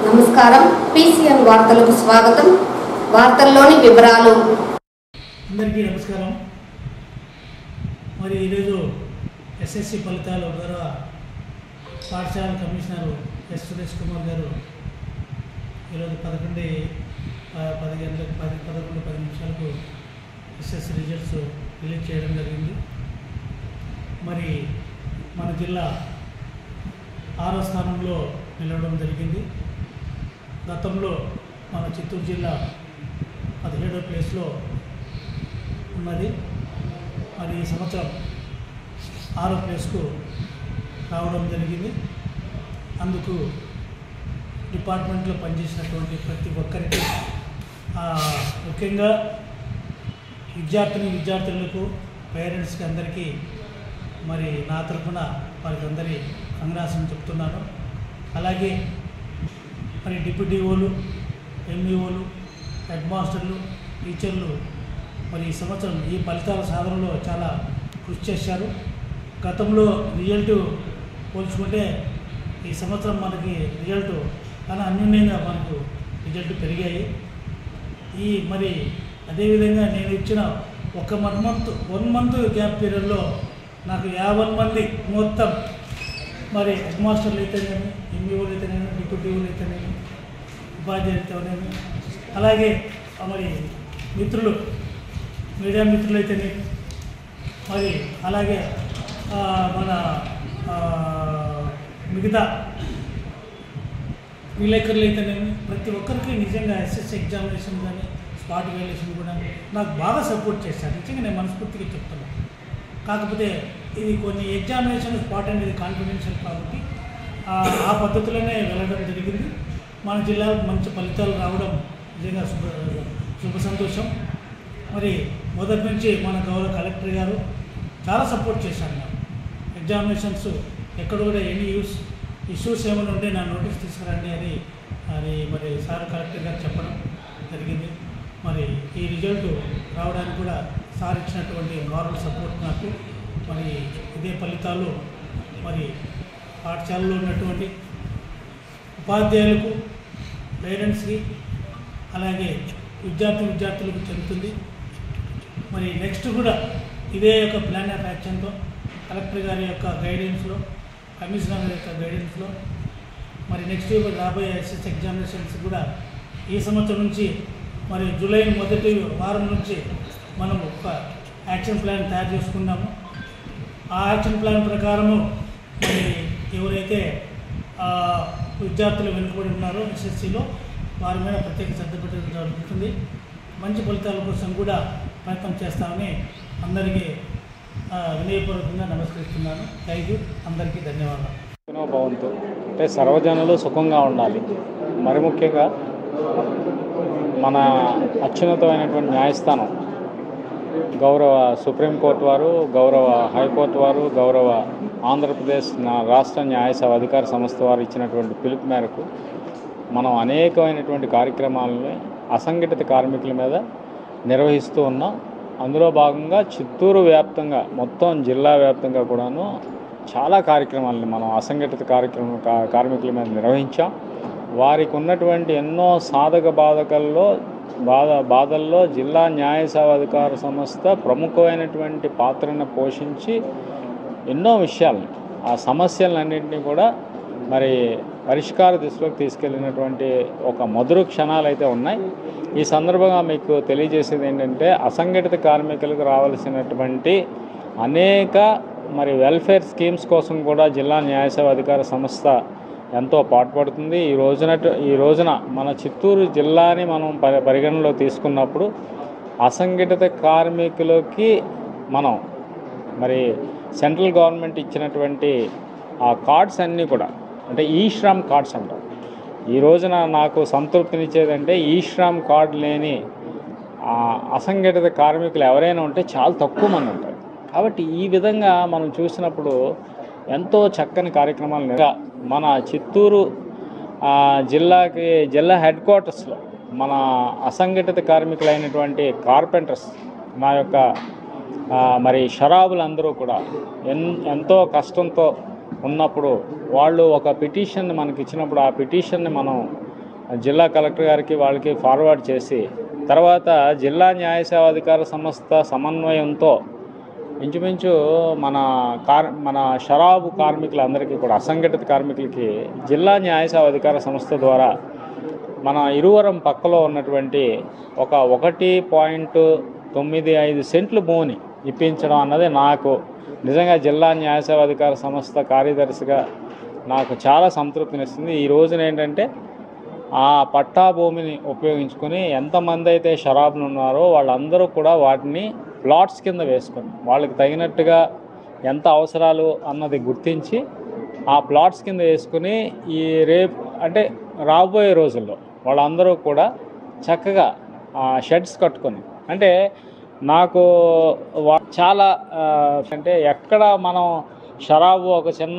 నమస్కారం. PCN వార్తలకు స్వాగతం. వార్తల్లోని వివరాలు. అందరికీ నమస్కారం. మరి ఈరోజు SSC ఫలితాలు గౌరవ పాఠశాల కమిషనర్ ఎస్ సురేష్ కుమార్ గారు ఈరోజు 11:10 SSC రిజల్ట్స్ రిలీజ్ చేయడం జరిగింది. మరి మన జిల్లా 6వ స్థానంలో నిలవడం జరిగింది. గతంలో మన చిత్తూరు జిల్లా 17వ ప్లేస్లో ఉన్నది. మరి ఈ సంవత్సరం 6వ ప్లేస్కు రావడం జరిగింది. అందుకు డిపార్ట్మెంట్లో పనిచేసినటువంటి ప్రతి ఒక్కరికి, ముఖ్యంగా విద్యార్థులకు, పేరెంట్స్కి అందరికీ మరి నా తరఫున వారికి అందరి కంగ్రాట్స్ చెప్తున్నాను. అలాగే మరి డిప్యూటీఓలు, MEOలు, హెడ్ మాస్టర్లు, టీచర్లు మరి ఈ సంవత్సరం ఈ ఫలితాల సాధనలో చాలా కృషి చేశారు. గతంలో రిజల్ట్ పోల్చుకుంటే ఈ సంవత్సరం మనకి రిజల్ట్ చాలా అన్యూన్యంగా మనకు రిజల్ట్ పెరిగాయి. మరి అదేవిధంగా నేను ఇచ్చిన వన్ మంత్ గ్యాప్ పీరియడ్లో నాకు 50 మంది మొత్తం మరి హెడ్ మాస్టర్లు అయితేనేమి, MEOలు అయితేనేమి, డిప్యూటీఓలు అయితేనేమి, ఉపాధ్యాయులు అయితేనేమి, అలాగే మరి మిత్రులు, మీడియా మిత్రులు అయితేనేమి, మరి అలాగే మన మిగతా విలేకరులు అయితేనేమి, ప్రతి ఒక్కరికి నిజంగా SSC ఎగ్జామినేషన్ కానీ స్పాట్ వాల్యుయేషన్ కూడా నాకు బాగా సపోర్ట్ చేశారు. నిజంగా నేను మనస్ఫూర్తిగా చెప్తున్నాను. కాకపోతే ఇది కొన్ని ఎగ్జామినేషన్ స్పాట్ అనేది కాన్ఫిడెన్షియల్ కాబట్టి ఆ పద్ధతిలోనే వెళ్ళడం జరిగింది. మన జిల్లాలో మంచి ఫలితాలు రావడం నిజంగా శుభ సంతోషం. మరి మొదటి నుంచి మన గౌరవ కలెక్టర్ గారు చాలా సపోర్ట్ చేశారు. నాకు ఎగ్జామినేషన్స్ ఎక్కడ కూడా ఎనీ ఇష్యూస్ ఏమైనా ఉంటే నా నోటీస్ తీసుకురండి అని మరి సార్ కలెక్టర్ గారు చెప్పడం జరిగింది. మరి ఈ రిజల్ట్ రావడానికి కూడా సార్ ఇచ్చినటువంటి మారల్ సపోర్ట్ నాకు. మరి ఇదే ఫలితాలు మరి పాఠశాలలో ఉన్నటువంటి ఉపాధ్యాయులకు, పేరెంట్స్కి, అలాగే విద్యార్థులకు చెందుతుంది. మరి నెక్స్ట్ కూడా ఇదే యొక్క ప్లాన్ ఆఫ్ యాక్షన్తో కలెక్టర్ గారి యొక్క గైడెన్స్లో, కమిషనర్ గారి యొక్క గైడెన్స్లో మరి నెక్స్ట్ రాబోయే SSC ఎగ్జామినేషన్స్ కూడా ఈ సంవత్సరం నుంచి మరి జూలై మొదటి వారం నుంచి మనం ఒక యాక్షన్ ప్లాన్ తయారు చేసుకున్నాము. ఆ యాక్షన్ ప్లాన్ ప్రకారము మరి ఎవరైతే విద్యార్థులు వెనుకబడి ఉన్నారో SSCలో వారి మీద ప్రత్యేక శ్రద్ధ పెట్టడం జరుగుతుంది. మంచి ఫలితాల కోసం కూడా ప్రయత్నం చేస్తామని అందరికీ వినయపూర్వకంగా నమస్కరిస్తున్నాను. Thank you. అందరికీ ధన్యవాదాలు. భవంతు అంటే సర్వజనులు సుఖంగా ఉండాలి. మరి ముఖ్యంగా మన అత్యున్నతమైనటువంటి న్యాయస్థానం గౌరవ సుప్రీంకోర్టు వారు, గౌరవ హైకోర్టు వారు, గౌరవ ఆంధ్రప్రదేశ్ రాష్ట్ర న్యాయసేవ అధికార సంస్థ వారు ఇచ్చినటువంటి పిలుపు మేరకు మనం అనేకమైనటువంటి కార్యక్రమాలని అసంఘటిత కార్మికుల మీద నిర్వహిస్తూ ఉన్నాం. అందులో భాగంగా చిత్తూరు వ్యాప్తంగా, మొత్తం జిల్లా వ్యాప్తంగా కూడాను చాలా కార్యక్రమాలని మనం అసంఘటిత కార్మికుల మీద నిర్వహించాం. వారికి ఉన్నటువంటి ఎన్నో సాధక బాధల్లో జిల్లా న్యాయసేవ అధికార సంస్థ ప్రముఖమైనటువంటి పాత్రను పోషించి ఎన్నో విషయాలని, ఆ సమస్యలన్నింటినీ కూడా మరి పరిష్కార దిశలోకి తీసుకెళ్ళినటువంటి ఒక మధుర క్షణాలు అయితే ఉన్నాయి. ఈ సందర్భంగా మీకు తెలియజేసేది ఏంటంటే, అసంఘటిత కార్మికులకు రావాల్సినటువంటి అనేక మరి వెల్ఫేర్ స్కీమ్స్ కోసం కూడా జిల్లా న్యాయసేవ అధికార సంస్థ ఎంతో పాటుపడుతుంది. ఈ రోజున మన చిత్తూరు జిల్లాని మనం పరిగణనలో తీసుకున్నప్పుడు అసంఘటిత కార్మికులకి మనం మరి సెంట్రల్ గవర్నమెంట్ ఇచ్చినటువంటి ఆ కార్డ్స్ అన్నీ కూడా, అంటే ఈశ్రామ్ కార్డ్స్ అంటారు. ఈ రోజున నాకు సంతృప్తినిచ్చేదంటే ఈశ్రామ్ కార్డు లేని అసంఘటిత కార్మికులు ఎవరైనా ఉంటే చాలా తక్కువ మంది ఉంటారు. కాబట్టి ఈ విధంగా మనం చూసినప్పుడు ఎంతో చక్కని కార్యక్రమాలు మన చిత్తూరు జిల్లా హెడ్ క్వార్టర్స్లో మన అసంఘటిత కార్మికులైనటువంటి కార్పెంటర్స్, మా యొక్క మరి షరాబులందరూ కూడా ఎంతో కష్టంతో ఉన్నప్పుడు వాళ్ళు ఒక పిటిషన్ మనకి ఇచ్చినప్పుడు ఆ పిటిషన్ని మనం జిల్లా కలెక్టర్ గారికి వాళ్ళకి ఫార్వర్డ్ చేసి తర్వాత జిల్లా న్యాయ సేవాధికార సంస్థ సమన్వయంతో ఇంచుమించు మన షరాబు కార్మికులందరికీ కూడా అసంఘటిత కార్మికులకి జిల్లా న్యాయ సేవాధికార సంస్థ ద్వారా మన ఇరువరం పక్కలో ఉన్నటువంటి ఒక 1.95 సెంట్లు భూమిని ఇప్పించడం అన్నది నాకు నిజంగా జిల్లా న్యాయ సేవాధికార సంస్థ కార్యదర్శిగా నాకు చాలా సంతృప్తినిస్తుంది. ఈ రోజున ఏంటంటే ఆ పట్టా భూమిని ఉపయోగించుకొని ఎంతమంది అయితే షరాబులు ఉన్నారో వాళ్ళందరూ కూడా వాటిని ప్లాట్స్ కింద వేసుకొని వాళ్ళకి తగినట్టుగా ఎంత అవసరాలు అన్నది గుర్తించి ఆ ప్లాట్స్ కింద వేసుకుని ఈ అంటే రాబోయే రోజుల్లో వాళ్ళందరూ కూడా చక్కగా షెడ్స్ కట్టుకొని అంటే నాకు చాలా అంటే ఎక్కడ మనం షరాబు ఒక చిన్న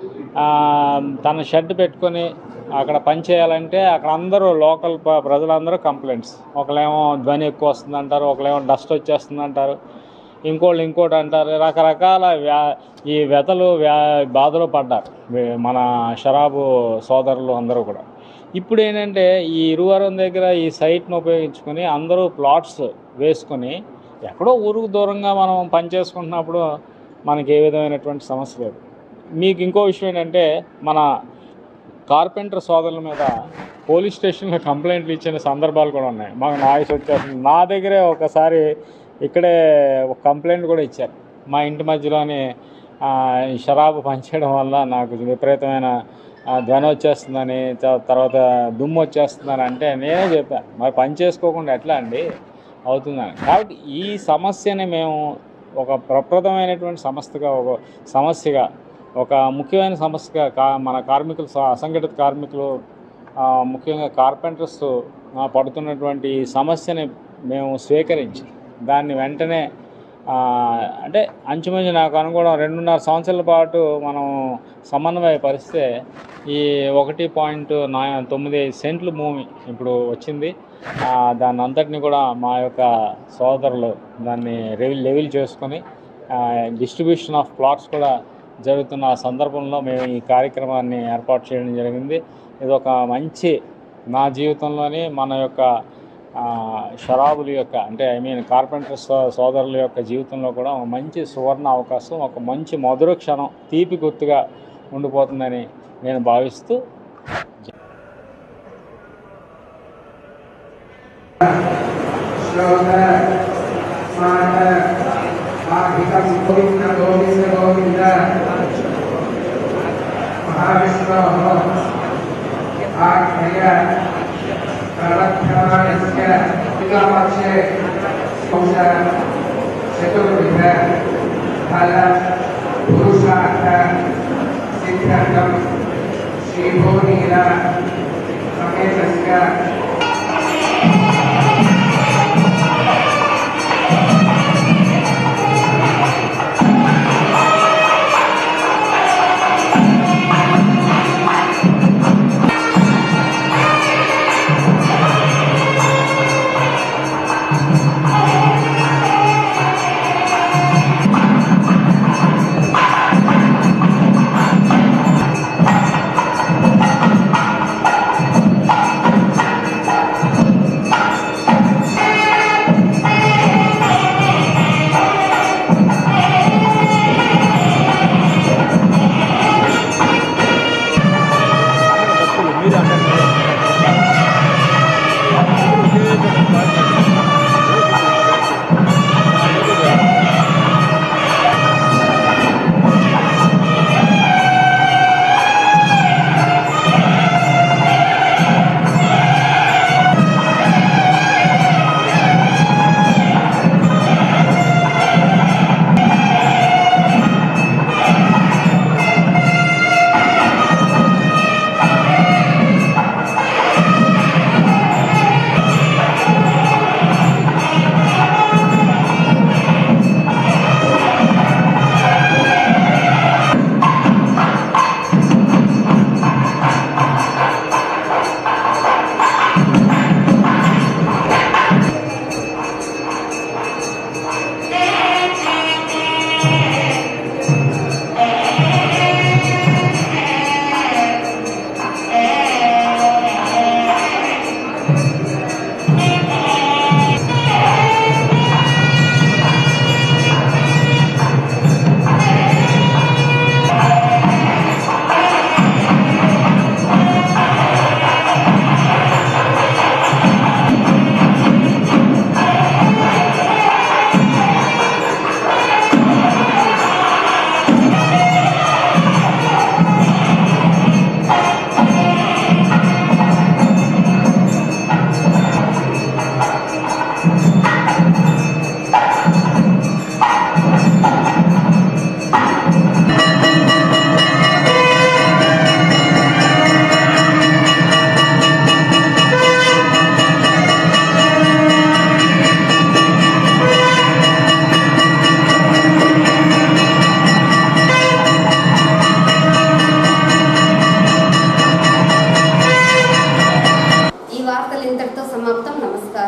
తన షెడ్ పెట్టుకొని అక్కడ పని చేయాలంటే అక్కడ అందరూ లోకల్ ప్రజలందరూ కంప్లైంట్స్, ఒకళ్ళేమో ధ్వని ఎక్కువ వస్తుంది అంటారు, ఒకళ్ళేమో డస్ట్ వచ్చేస్తుంది అంటారు, ఇంకోటి అంటారు, రకరకాల ఈ వ్యతలు బాధలు పడ్డారు మన షరాబు సోదరులు అందరూ కూడా. ఇప్పుడు ఏంటంటే ఈ ఇరువరం దగ్గర ఈ సైట్ను ఉపయోగించుకొని అందరూ ప్లాట్స్ వేసుకొని ఎక్కడో ఊరుకు దూరంగా మనం పని చేసుకుంటున్నప్పుడు మనకి ఏ విధమైనటువంటి సమస్య లేదు. మీకు ఇంకో విషయం ఏంటంటే మన కార్పెంటర్ సోదరుల మీద పోలీస్ స్టేషన్లో కంప్లైంట్లు ఇచ్చిన సందర్భాలు కూడా ఉన్నాయి. మాకు నాయిస్ వచ్చేస్తుంది. నా దగ్గరే ఒకసారి ఇక్కడే ఒక కంప్లైంట్ కూడా ఇచ్చారు. మా ఇంటి మధ్యలోని షరాబు పనిచేయడం వల్ల నాకు విపరీతమైన ధ్వని వచ్చేస్తుందని, తర్వాత దుమ్ము వచ్చేస్తుందని అంటే నేనే చెప్పాను, మరి పని చేసుకోకుండా ఎట్లా అండి అవుతుందని. కాబట్టి ఈ సమస్యని మేము ఒక ప్రప్రదమైనటువంటి సమస్యగా ఒక ముఖ్యమైన సమస్యగా మన కార్మికులు, అసంఘటిత కార్మికులు, ముఖ్యంగా కార్పెంటర్స్ పడుతున్నటువంటి ఈ సమస్యని మేము స్వీకరించి దాన్ని వెంటనే అంటే అంచుమించు నాకు అనుకోవడం 2.5 సంవత్సరాల పాటు మనం సమన్వయపరిస్తే ఈ 1.95 సెంట్లు భూమి ఇప్పుడు వచ్చింది. దాన్ని అంతటిని కూడా మా యొక్క సోదరులు దాన్ని లెవెల్ చేసుకొని డిస్ట్రిబ్యూషన్ ఆఫ్ ప్లాట్స్ కూడా జరుగుతున్న సందర్భంలో మేము ఈ కార్యక్రమాన్ని ఏర్పాటు చేయడం జరిగింది. ఇది ఒక మంచి నా జీవితంలోని మన యొక్క షరాబుల యొక్క అంటే కార్పెంటర్ సోదరుల యొక్క జీవితంలో కూడా ఒక మంచి సువర్ణ అవకాశం, ఒక మంచి మధుర క్షణం, తీపి గుర్తుగా ఉండిపోతుందని నేను భావిస్తూ వార్తలు ఇంతటితో సమాప్తం. నమస్కారం.